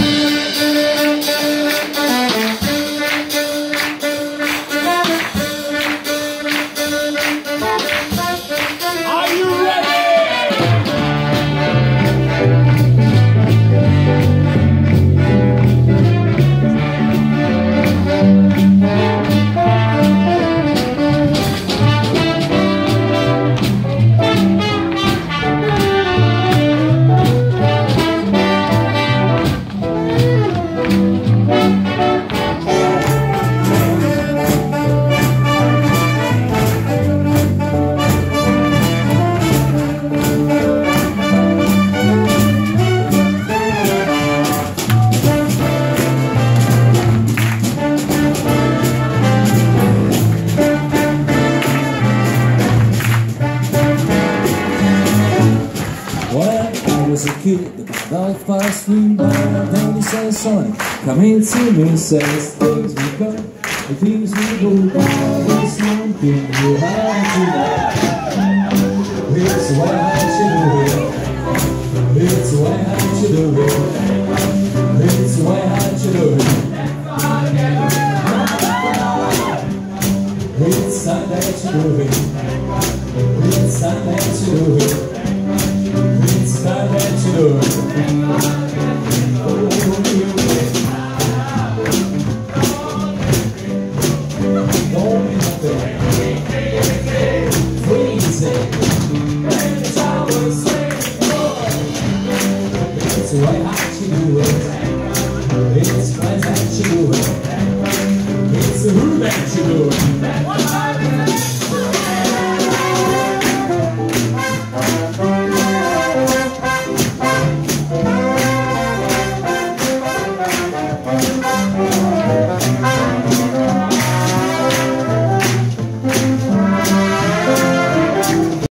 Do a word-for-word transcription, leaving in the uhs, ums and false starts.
Was a kid, the dog passed me by, then he says, son, come and see me, says, things we go, the things we go by, there's something you have to know. It's the way I should do it, it's the way I should do it, it's the way I should do it. It's time that you do it, it's time that you do it. It's time that you do it.